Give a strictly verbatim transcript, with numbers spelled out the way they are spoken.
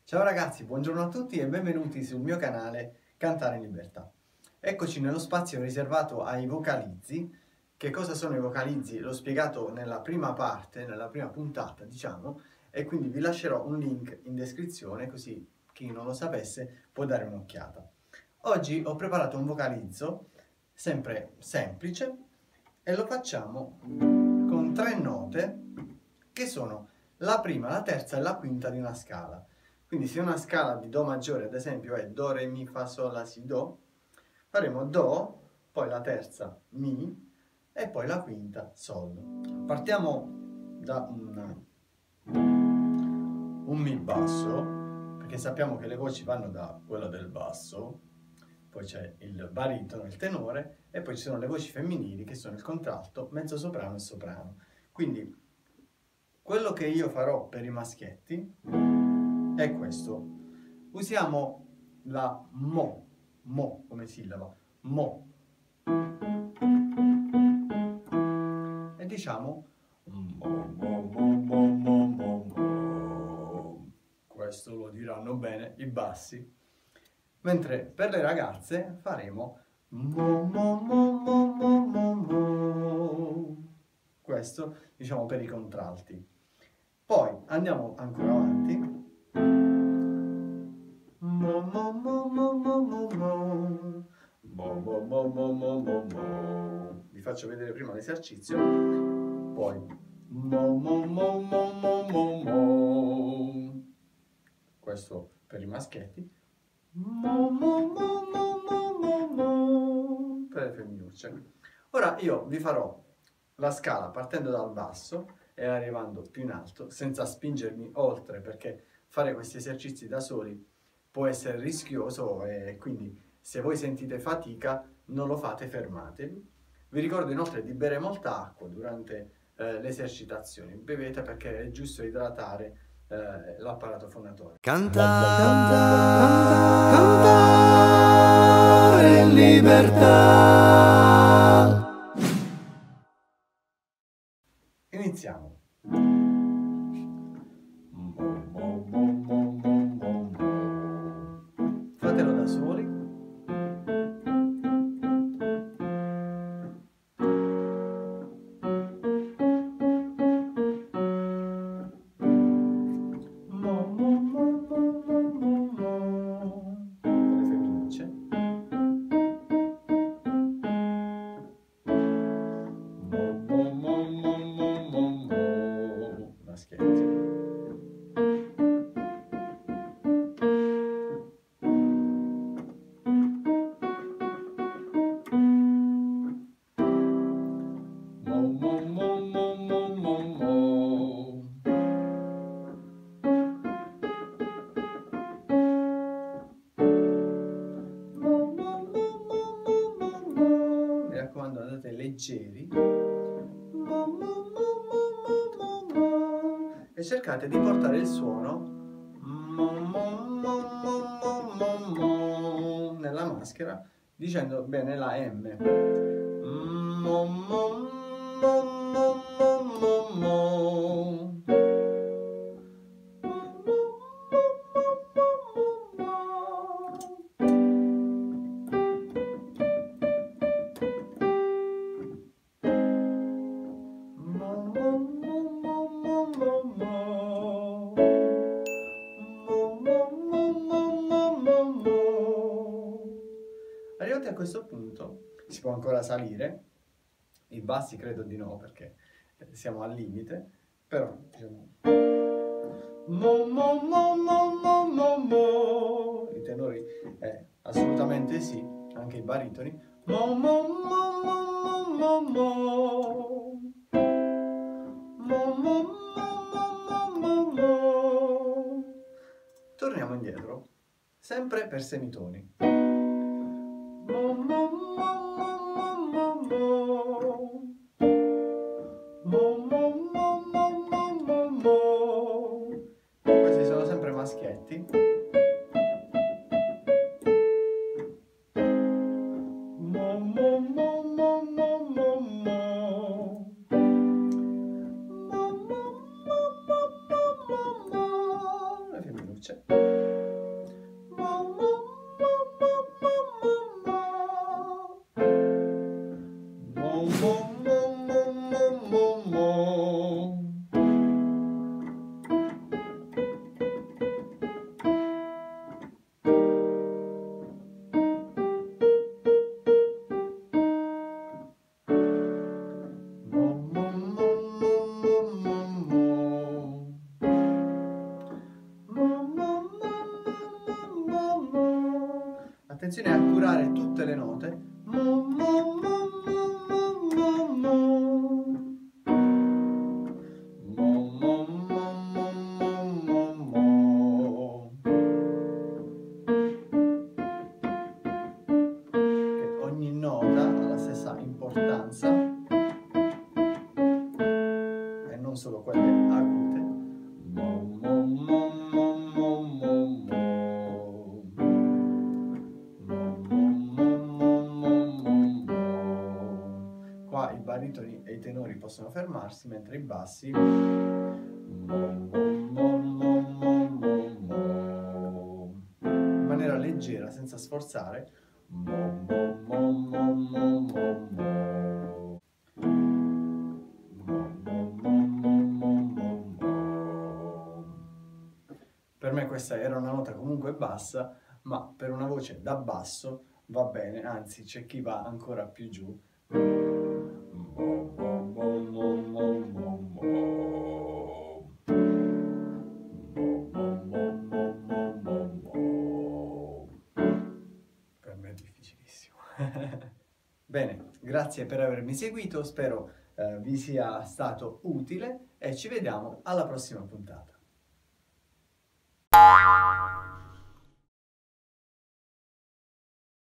Ciao ragazzi, buongiorno a tutti e benvenuti sul mio canale Cantare in Libertà. Eccoci nello spazio riservato ai vocalizzi. Che cosa sono i vocalizzi? L'ho spiegato nella prima parte, nella prima puntata, diciamo, e quindi vi lascerò un link in descrizione così chi non lo sapesse può dare un'occhiata. Oggi ho preparato un vocalizzo sempre semplice e lo facciamo con tre note che sono la prima, la terza e la quinta di una scala. Quindi se una scala di Do maggiore ad esempio è Do, Re, Mi, Fa, Sol, La, Si, Do, faremo Do, poi la terza Mi e poi la quinta Sol. Partiamo da un, un Mi basso, perché sappiamo che le voci vanno da quello del basso, poi c'è il baritono, il tenore, e poi ci sono le voci femminili che sono il contralto, mezzo soprano e soprano. Quindi quello che io farò per i maschietti è questo. Usiamo la Mo, Mo come sillaba, Mo. E diciamo Mo, Mo, Mo, Mo, Mo, Mo, Mo. Questo lo diranno bene i bassi. Mentre per le ragazze faremo Mo, Mo, Mo, Mo, Mo, Mo, Mo. Questo diciamo per i contralti. Poi andiamo ancora avanti. Mo, mo, mo, mo, mo, mo, mo. Mo, mo, mo, mo, mo, mo, mo. Vi faccio vedere prima l'esercizio. Poi mo, mo, mo, mo, mo, mo, mo. Questo per i maschietti. Mo, mo, mo, mo, mo, mo, mo. Per le femminucce. Ora io vi farò la scala partendo dal basso e arrivando più in alto, senza spingermi oltre, perché fare questi esercizi da soli può essere rischioso e quindi se voi sentite fatica non lo fate, fermatevi. Vi ricordo inoltre di bere molta acqua durante eh, le esercitazioni, bevete perché è giusto idratare eh, l'apparato fonatorio. Cantare, cantare, cantare in libertà. Iniziamo. Fatelo da soli. Per le femminucce. Maschietti. Mi raccomando, andate leggeri e cercate di portare il suono nella maschera dicendo bene la M. Arrivati a questo punto si può ancora salire, i bassi credo di no perché siamo al limite, però diciamo mo, mo, mo, mo, mo, mo, mo. I tenori eh, assolutamente sì, anche i baritoni mo, mo, mo, mo, mo, mo. Mo, mo, mo, mo, mo. Torniamo indietro, sempre per semitoni. Mo, mo, mo, mo, mo, mo. Mo, mo, mo, mo, mo, mo, mo. Questi sono sempre maschietti. Mo, mo, mo, mo, mo, mo, mo. Mo, mo, mo, mo, mo, mo. Le femminucce. Attenzione a curare tutte le note. Mo, mo, mo, mo, mo, mo. Mo, mo, mo, mo, mo, mo. Che ogni nota ha la stessa importanza e non solo quelle acute. Mo, mo, mo, mo, mo, mo, mo. Qua i baritoni e i tenori possono fermarsi, mentre i bassi mo, mo, mo, mo, mo, mo, mo. In maniera leggera, senza sforzare. Mo, mo, mo, mo, mo, mo, mo. Per me questa era una nota comunque bassa, ma per una voce da basso va bene, anzi c'è chi va ancora più giù. Per me è difficilissimo. Bene, grazie per avermi seguito, spero eh, vi sia stato utile e ci vediamo alla prossima puntata.